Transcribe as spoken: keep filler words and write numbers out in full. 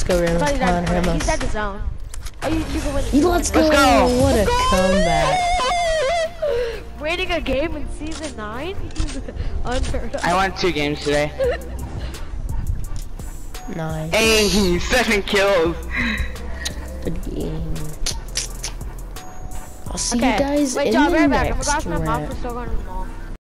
go, Ramos. He's Come on, at Ramos. the zone. Oh, you, you can win. You let's go. Let's go. What a Let's go. comeback. Winning a game in season nine? Unheard of. I won two games today. Nice. Hey, seven kills. Good game. I'll see Okay. you guys Wait, in John, the right back. I'm next gonna go ask my mom round. for still going to the mall.